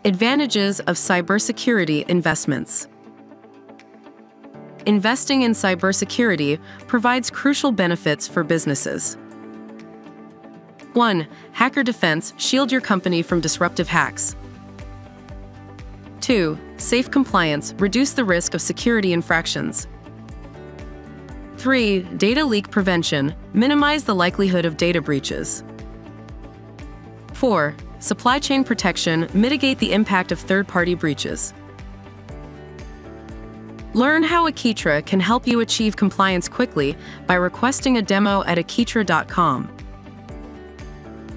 Advantages of cybersecurity investments. Investing in cybersecurity provides crucial benefits for businesses. 1. Hacker defense. Shield your company from disruptive hacks. 2. Safe compliance. Reduce the risk of security infractions. 3. Data leak prevention. Minimize the likelihood of data breaches. 4. Supply chain protection. Mitigate the impact of third-party breaches. Learn how Akitra can help you achieve compliance quickly by requesting a demo at akitra.com.